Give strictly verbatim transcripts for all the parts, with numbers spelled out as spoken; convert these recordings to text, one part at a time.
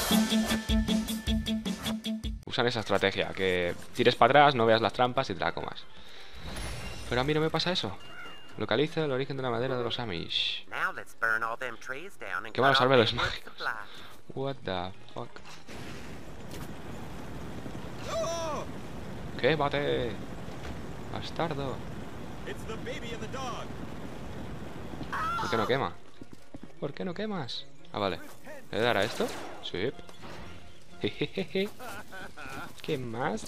Usan esa estrategia, que tires para atrás, no veas las trampas y te la comas. Pero a mí no me pasa eso. Localiza el origen de la madera de los Amish. Qué malos árboles mágicos. What the fuck. ¿Qué? Bate. Bastardo. ¿Por qué no quema? ¿Por qué no quemas? Ah, vale. ¿Le dará esto? Sí. Jejeje. ¿Qué más?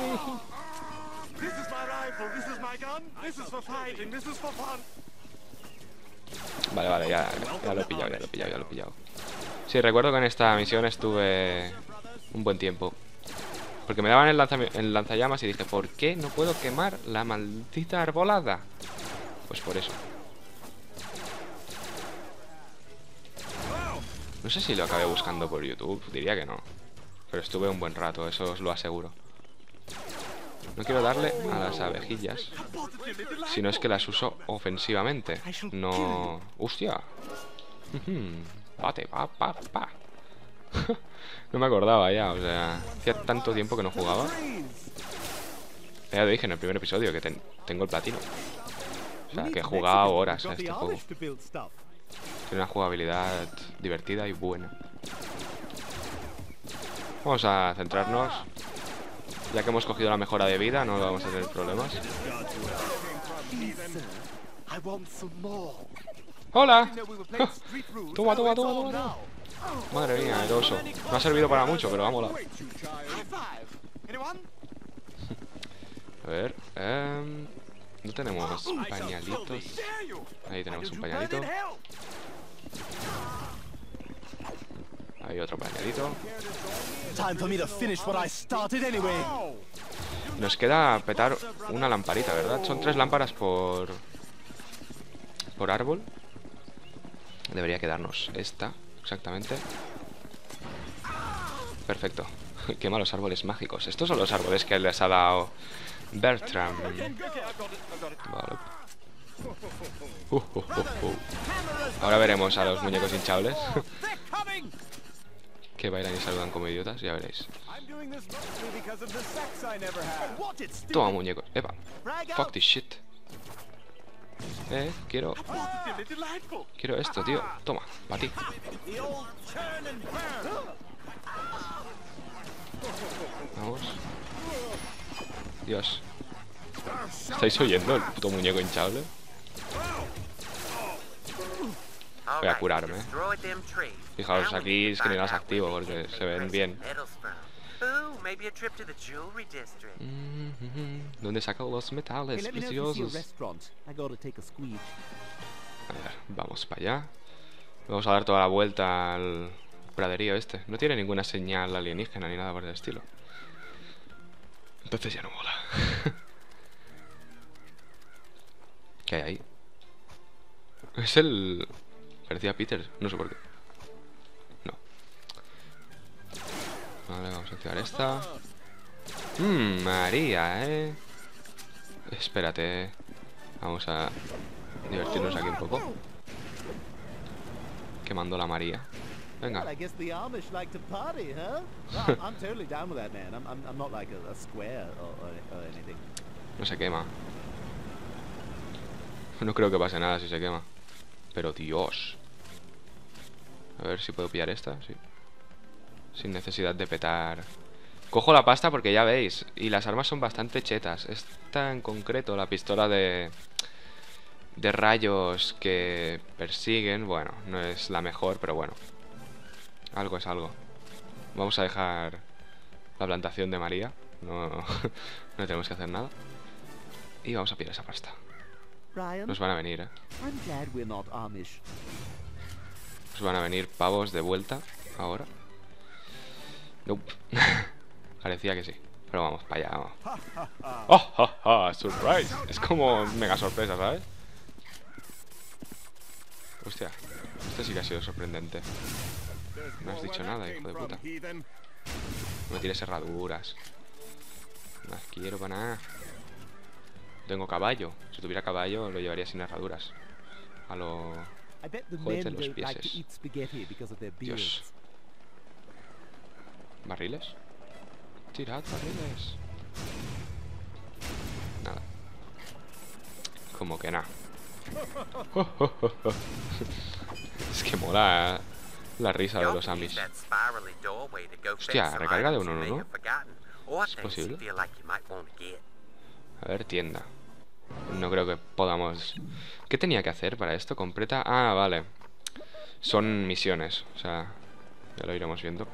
Vale, vale, ya, ya lo he pillado, ya lo he pillado, ya lo he pillado. Sí, recuerdo que en esta misión estuve un buen tiempo. Porque me daban el, lanza, el lanzallamas y dije, ¿por qué no puedo quemar la maldita arbolada? Pues por eso. No sé si lo acabé buscando por YouTube, diría que no. Pero estuve un buen rato, eso os lo aseguro. No quiero darle a las abejillas, sino es que las uso ofensivamente. No... ¡Hostia! Bate, pa, pa, pa. No me acordaba ya, o sea... Hacía tanto tiempo que no jugaba. Ya lo dije en el primer episodio, que ten, tengo el platino. O sea, que he jugado horas a este juego. Tiene una jugabilidad divertida y buena. Vamos a centrarnos. Ya que hemos cogido la mejora de vida, no vamos a tener problemas. ¡Hola! Toma, toma, toma, toma, toma. Madre mía, el oso. No ha servido para mucho, pero vamos. A ver, eh, no tenemos pañalitos. Ahí tenemos un pañalito. Hay otro pañalito. Nos queda petar una lamparita, ¿verdad? Son tres lámparas por... por árbol. Debería quedarnos esta, exactamente. Perfecto. Quema los árboles mágicos. Estos son los árboles que les ha dado Bertram. Vale. Uh, uh, uh, uh. Ahora veremos a los muñecos hinchables. Que bailan y saludan como idiotas, ya veréis. Toma, muñecos. Epa. Fuck this shit. Eh, quiero... Quiero esto, tío. Toma, para ti. Vamos. Dios. ¿Estáis oyendo el puto muñeco hinchable? Voy a curarme. Fijaos, aquí es que ni las activo porque se ven bien. ¿Dónde saco los metales preciosos? A ver, vamos para allá. Vamos a dar toda la vuelta al praderío este. No tiene ninguna señal alienígena ni nada por el estilo. Entonces ya no mola. ¿Qué hay ahí? Es el... Parecía Peter, no sé por qué. No. Vale, vamos a activar esta. Mmm, María, eh. Espérate. Vamos a divertirnos aquí un poco. Quemando la María. Venga. No se quema. No creo que pase nada si se quema. Pero Dios. A ver si puedo pillar esta, sí. Sin necesidad de petar. Cojo la pasta porque ya veis. Y las armas son bastante chetas. Esta en concreto, la pistola de... de rayos que persiguen. Bueno, no es la mejor, pero bueno. Algo es algo. Vamos a dejar la plantación de María. No, no tenemos que hacer nada. Y vamos a pillar esa pasta. Nos van a venir, eh. Nos van a venir pavos de vuelta ahora. Nope. Parecía que sí. Pero vamos para allá, vamos. ¡Oh, oh, oh! ¡Surprise! Es como mega sorpresa, ¿sabes? Hostia. Esto sí que ha sido sorprendente. No has dicho nada, hijo de puta. No me tires herraduras. No las quiero para nada. Tengo caballo. Si tuviera caballo lo llevaría sin herraduras. A lo... Joder, los pieses. Dios. ¿Barriles? Tirad barriles. Nada. Como que nada. Es que mola, ¿eh? La risa de los Amish. Hostia, recarga de uno en uno. ¿Es posible? A ver, tienda. No creo que podamos... ¿Qué tenía que hacer para esto? Completa... Ah, vale. Son misiones. O sea, ya lo iremos viendo.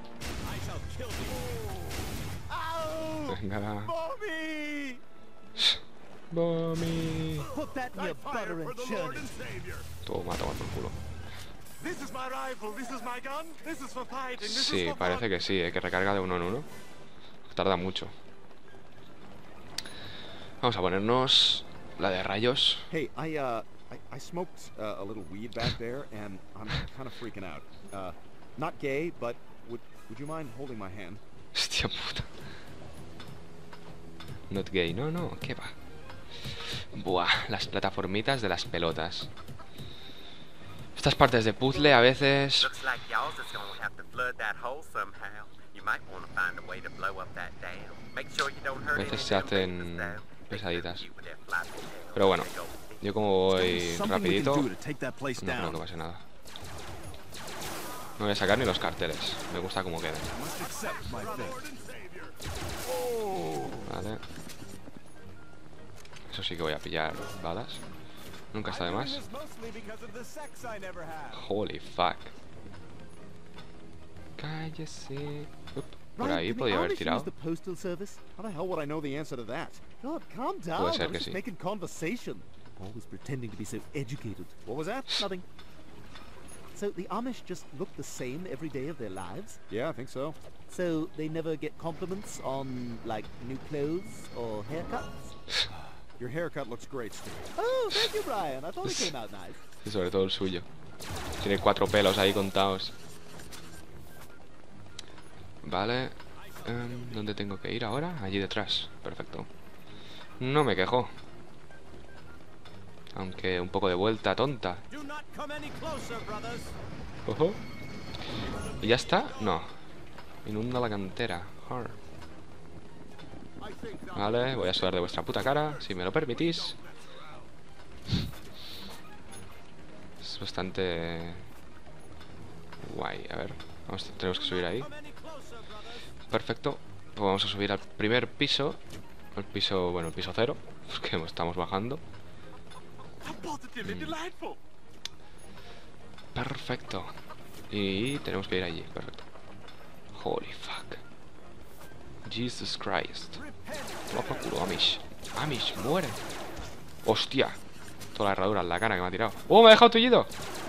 Venga. Bomi. Toma, toma por culo. Sí, parece que sí, ¿eh? Que recarga de uno en uno. Tarda mucho. Vamos a ponernos la de rayos. Hey, I uh I, I smoked uh, a little weed back there and I'm kind of freaking out. Uh not gay, but would would you mind holding my hand? Hostia puta. Not gay, no, no, ¿qué va? Buah, las plataformitas de las pelotas. Estas partes de puzzle a veces... A veces se hacen pesaditas. Pero bueno, yo como voy rapidito, no creo que pase nada. No voy a sacar ni los carteles. Me gusta cómo quedan. Vale. Eso sí que voy a pillar balas. Nunca está de más. Holy fuck. Cállese. Up. Por ahí podría haber tirado. Puede ser que sí. Always pretending to be so educated. What was that? Nothing. So the Amish just look the same every day of their lives? Yeah, I think so. So they never get compliments on, like, new clothes or haircuts? Your haircut looks great, Steve. Oh, thank you, Brian. I thought it came out nice. Y sobre todo el suyo. Tiene cuatro pelos ahí contados. Vale. Um, ¿Dónde tengo que ir ahora? Allí detrás. Perfecto. No me quejo. Aunque un poco de vuelta tonta. Ojo. ¿Y ya está? No. Inunda la cantera. Arr. Vale, voy a sudar de vuestra puta cara, si me lo permitís. Es bastante guay. A ver, vamos, tenemos que subir ahí. Perfecto. Pues vamos a subir al primer piso. El piso, bueno, el piso cero, porque estamos bajando. Perfecto. Y tenemos que ir allí, perfecto. Holy fuck. Jesus Christ. Toma por culo, Amish. Amish, muere. Hostia. Toda la herradura en la cara que me ha tirado. ¡Oh, me ha dejado tullido!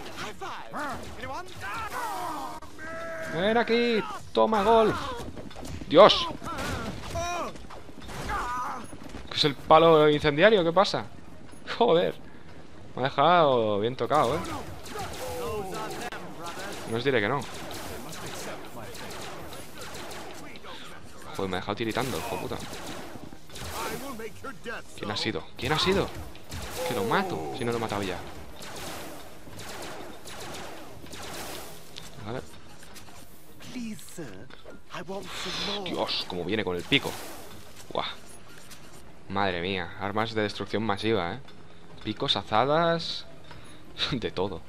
Ven aquí. Toma golf. Dios. ¿Qué es el palo incendiario? ¿Qué pasa? Joder. Me ha dejado bien tocado, ¿eh? No os diré que no. Joder, me ha dejado tiritando, hijo puta. ¿Quién ha sido? ¿Quién ha sido? Que lo mato, si no lo he matado ya. Vale. Dios, como viene con el pico. Buah. Madre mía, armas de destrucción masiva, ¿eh? Picos, azadas... de todo.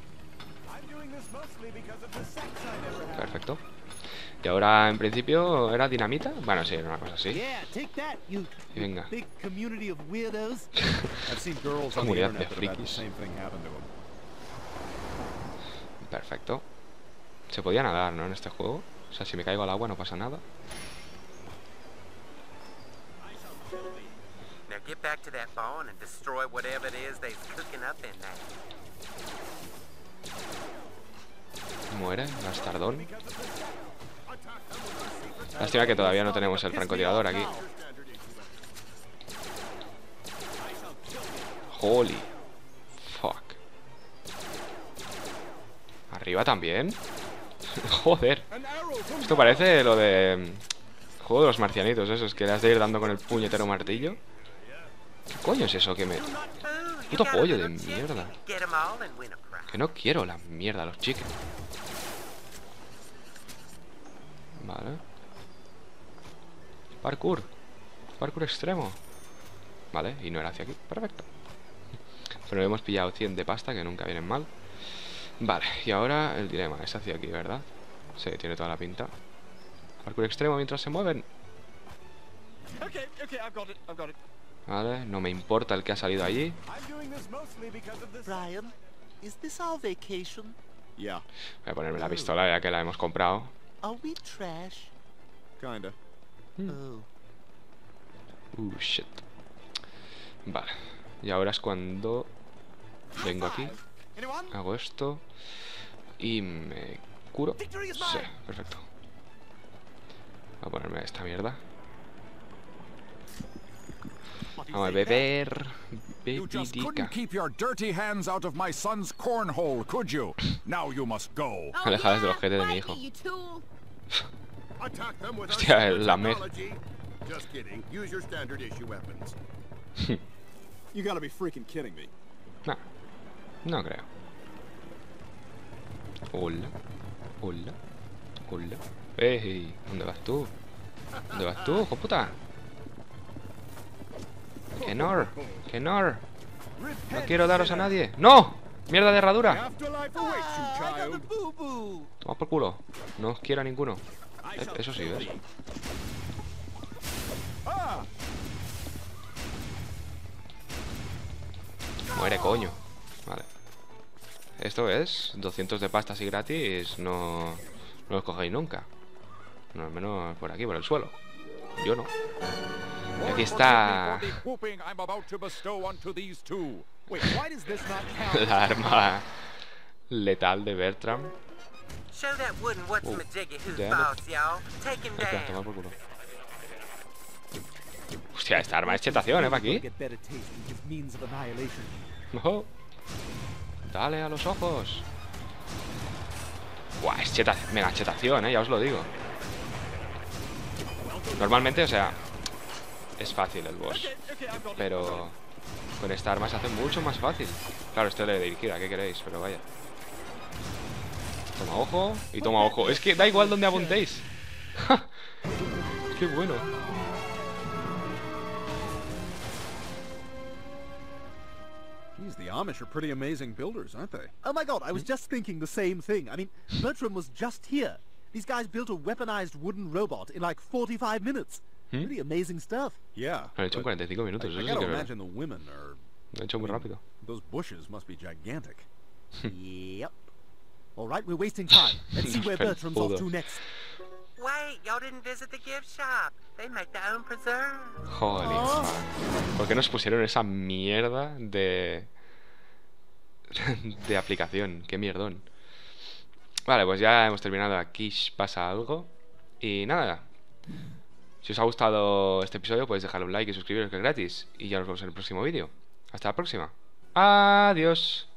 Perfecto. Y ahora, en principio, ¿era dinamita? Bueno, sí, era una cosa así. Y venga. Comunidad de frikis. Perfecto. Se podía nadar, ¿no? En este juego. O sea, si me caigo al agua no pasa nada. Muere, bastardón. Lástima que todavía no tenemos el francotirador aquí. Holy fuck. ¿Arriba también? Joder. Esto parece lo de... El juego de los marcianitos, esos que le has de ir dando con el puñetero martillo. ¿Qué coño es eso que me... Puto pollo de mierda. Que no quiero la mierda, los chicken. Vale. Parkour. Parkour extremo. Vale, y no era hacia aquí. Perfecto. Pero hemos pillado cien de pasta, que nunca vienen mal. Vale, y ahora el dilema. Es hacia aquí, ¿verdad? Sí, tiene toda la pinta. Parkour extremo mientras se mueven. Okay, okay, I've got it, I've got it. Vale, no me importa el que ha salido allí. Brian, is this our vacation? Yeah. Voy a ponerme la pistola ya que la hemos comprado. Are we trash? Kinda. Oh. Uh, shit. Vale. Y ahora es cuando vengo aquí. Hago esto. Y me curo. Sí, perfecto. Voy a ponerme esta mierda. Vamos a beber. You just couldn't Bebidica. keep your dirty hands out of my son's cornhole, could you? Now you must go. Alejadas del ojete de mi hijo. Hostia, Hostia, la me... Just kidding. Use your standard issue weapons. You gotta be freaking kidding me. No, no creo. Hola. Hola. Hola. Ey, ¿dónde vas tú? ¿Dónde vas tú, hijo puta? Que no, que no. No quiero daros a nadie. ¡No! ¡Mierda de herradura! Toma por culo. No os quiero a ninguno. Eh, Eso sí, ¿ves? Muere, coño. Vale. Esto es doscientos de pasta así gratis. No, no los cogéis nunca. No, al menos por aquí, por el suelo. Yo no. Y aquí está la arma letal de Bertram. Uh, Espera, toma por culo. Hostia, esta arma es chetación, ¿eh? ¿Para aquí? Ojo. Dale a los ojos. Buah, es cheta, mega chetación, ¿eh? Ya os lo digo. Normalmente, o sea, es fácil el boss, pero con esta arma se hace mucho más fácil. Claro, esto es de dirigida, ¿qué queréis? Pero vaya. Toma ojo y toma ojo. Es que da igual donde apuntéis. Qué bueno. Geez, the Amish are pretty amazing builders, aren't they? Oh my god, I was just thinking the same thing. I mean, Bertram was just here. These guys built a weaponized wooden robot in like forty-five minutes. ¿Mm? Pretty amazing stuff. Yeah. Lo han hecho en cuarenta y cinco minutos. I, Eso I sí gotta que lo imagine the women are... han hecho muy rápido. Those bushes must be gigantic. Yep. All right, we're wasting time. Let's see where Bertram's off to next. Wait, y'all didn't visit the gift shop. They make their own preserve. Joder. ¿Por qué nos pusieron esa mierda de... de aplicación? Qué mierdón. Vale, pues ya hemos terminado. Aquí pasa algo. Y nada. Si os ha gustado este episodio, podéis dejarle un like y suscribiros, que es gratis. Y ya nos vemos en el próximo vídeo. Hasta la próxima. Adiós.